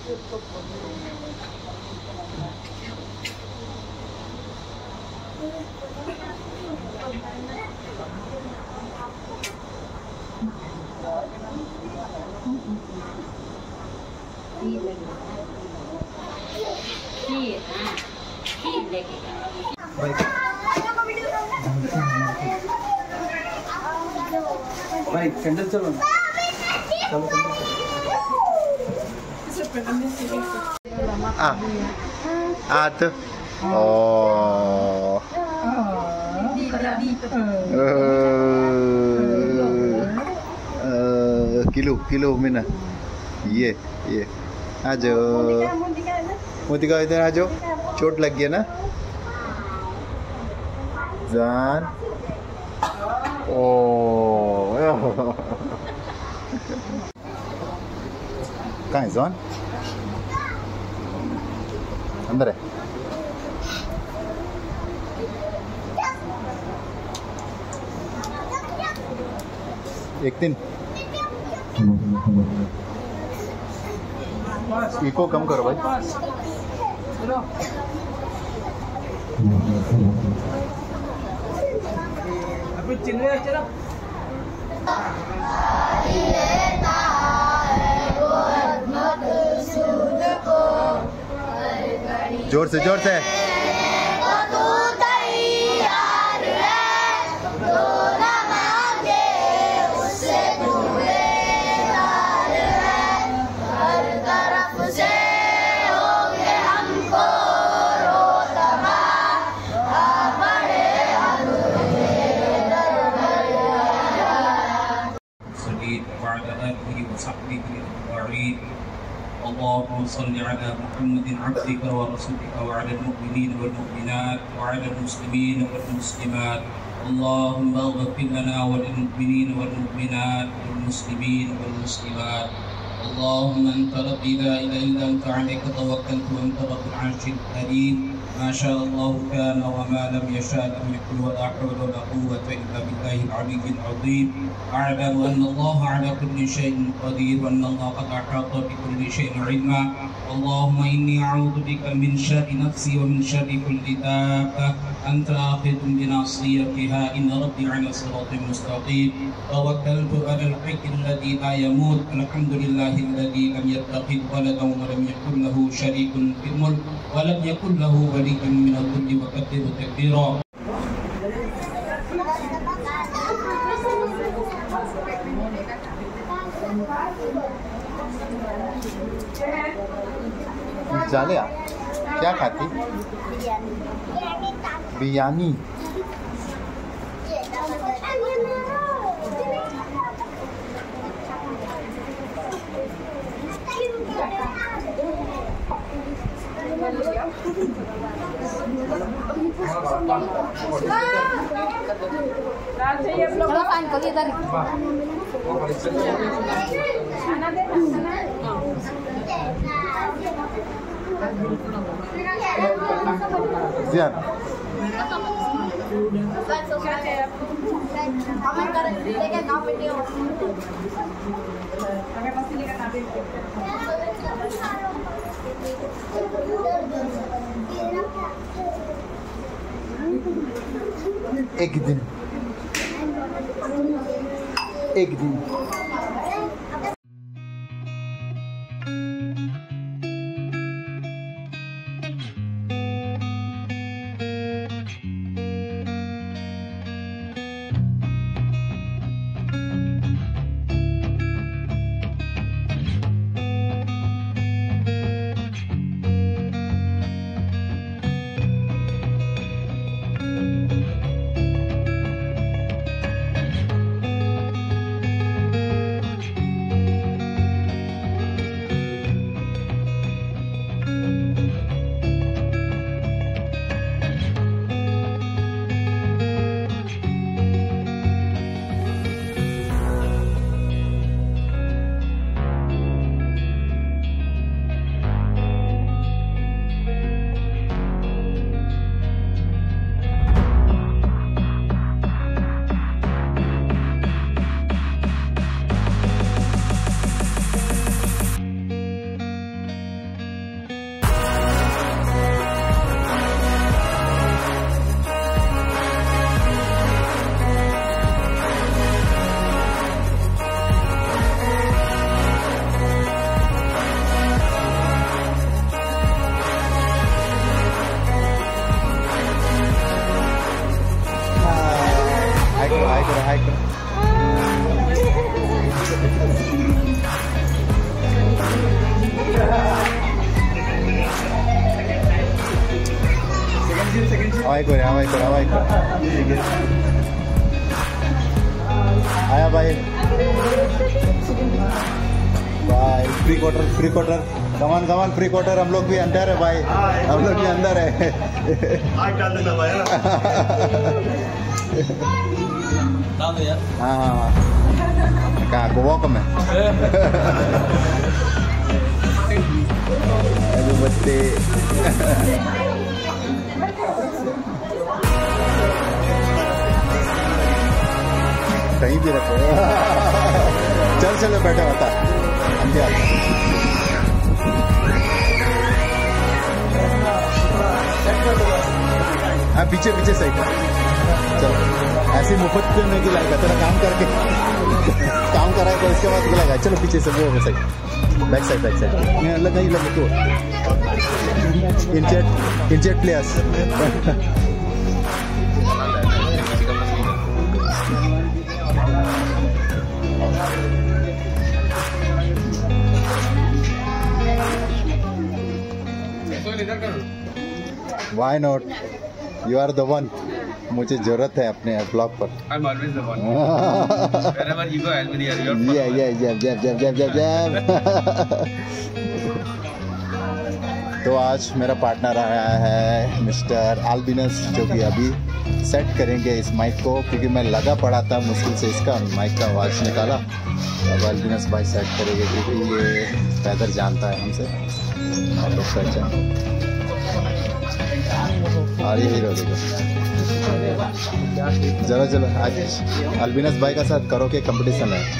Baik, candle चलो. Tuh. Oh. Kilo mina. ये आ जाओ. मोतिका इधर आ जाओ. चोट लग गया ना. जान. कहाँ है जॉन? अंदर है. एक दिन इको कम करो भाई. जोर से जोर से. اللهم صل على محمد عبدك ورسولك وعلى المؤمنين والمؤمنات وعلى المسلمين والمسلمات. اللهم اغفر لنا وللمؤمنين والمؤمنات والمسلمين والمسلمات. اللهم انت ربي لا اله الا انت عليك توكلت وانت رب العرش الكريم. ما شاء الله كان وما لم يشاء لم يكن ولا حول ولا قوة إلا بالله العلي العظيم. أعلم أن الله على كل شيء قدير وأن الله قد أحاط بكل شيء علما. اللهم إني أعوذ بك من شر نفسي ومن شر كل دابة أنت آخذ بناصيتها. إن ربي على صراط مستقيم. توكلت على الحي الذي لا يموت. الحمد لله الذي لم يتخذ ولدا ولم يكن له شريك في الملك ولم يكن له ولي من الذل وكبره تكبيرا. जालिया क्या खाती? बिरयानी. Zian. एक दिन आया भाई, bye. Pre quarter, come on pre quarter. हम लोग भी अंदर है भाई, हम लोग भी अंदर है। हाँ, कहाँ को वॉक में बच्चे कहीं भी रखो। चलो बैठा होता हाँ, पीछे साइड। चलो, ऐसे मुफ्त में नहीं खिलाएगा, तेरा काम करके काम करा है तो इसके बाद खिलाएगा। चलो पीछे से, वो साइड, बैक साइड लगा तो इंचेट players. Why not? You are the one. मुझे जरूरत है अपने ब्लॉग पर। I'm always the one. Wherever you go, I'll be there. You're जैब। तो आज मेरा पार्टनर आया है मिस्टर अल्बिनस, जो कि अभी सेट करेंगे इस माइक को, क्योंकि मैं लगा पड़ा था मुश्किल से इसका माइक का आवाज़ निकाला। अब अल्बिनस भाई सेट करेंगे, क्योंकि ये पैदल जानता है हमसे। और ये हीरो देखो। चलो आज अल्बिनस भाई का साथ करो के कंपटीशन है।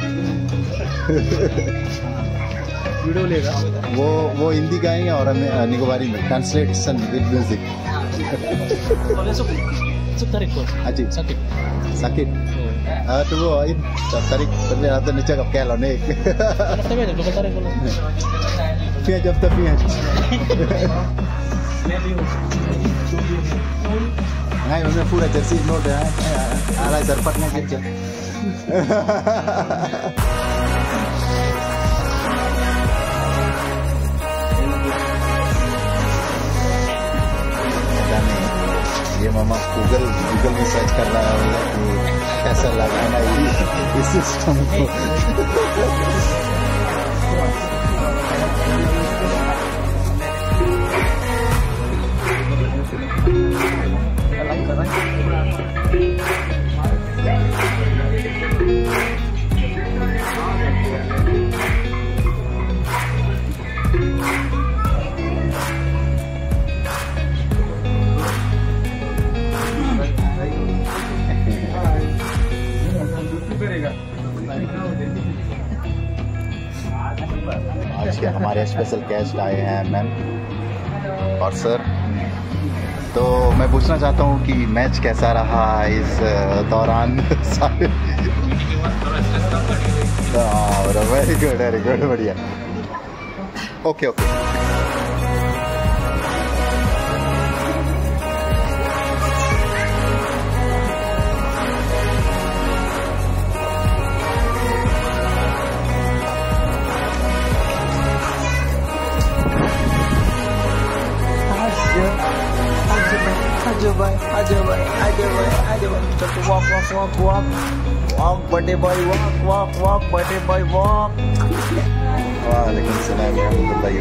वीडियो लेगा वो हिंदी गाएंगे और हमें निकोबारी में translation with music. sakit tuh ini tarik ternyata nih cakap kayak lo nih via jam tapi ngai udah pura jersey no dah ala zarpatnya gitu. ये मामा गूगल में सर्च कर रहा है कि कैसा लगाना इस सिस्टम को। आज के हमारे स्पेशल गेस्ट आए हैं मैम और सर। तो मैं पूछना चाहता हूँ कि मैच कैसा रहा इस दौरान सारे। वेरी गुड बढ़िया। ओके आजो भाई walk birthday boy walk birthday boy walk। वालेकुम सलाम रहमतुल्लाहि व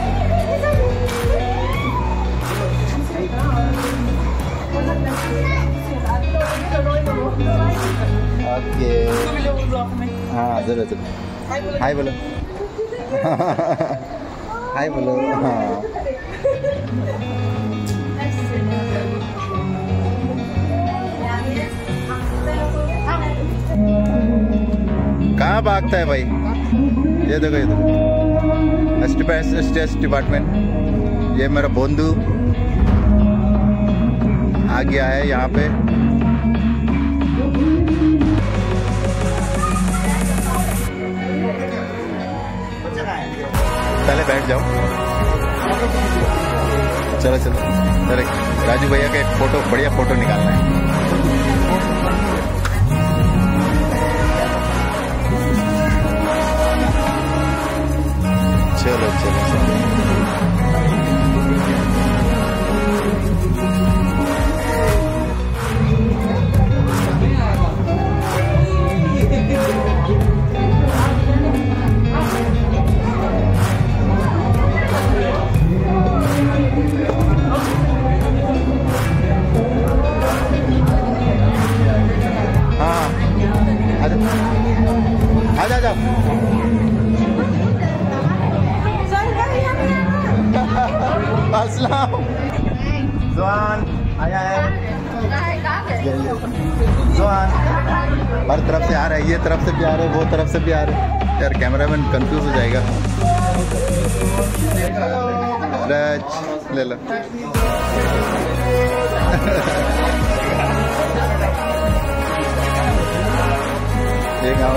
बरकातुहू। ओके हाँ जरूर हाय बोलो हाय बोलो। हाँ कहाँ भागता है भाई? ये देखो स्टेट डिपार्टमेंट। ये मेरा बंधु आ गया है यहाँ पे। पहले बैठ जाओ। चलो राजू भैया का एक बढ़िया फोटो निकालना है। चलो जाओ। अस्सलाम। जुआन आया है। जुआन हर तरफ से आ रहा है, ये तरफ से भी आ रहे, वो तरफ से भी आ रहे। यार कैमरामैन कंफ्यूज हो जाएगा। राज ले लो। ये गाँव